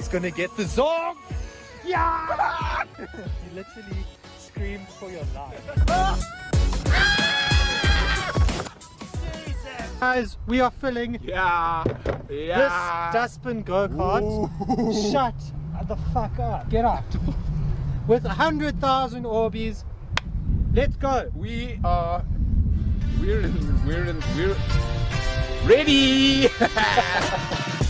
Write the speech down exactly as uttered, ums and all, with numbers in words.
He's gonna get the zong! Yeah! He literally screamed for your life. Jesus! Guys, we are filling Yeah, yeah. this dustbin go-kart. Shut the fuck up. Get up. With one hundred thousand Orbeez. Let's go. We are, we're in, we're in, we're ready.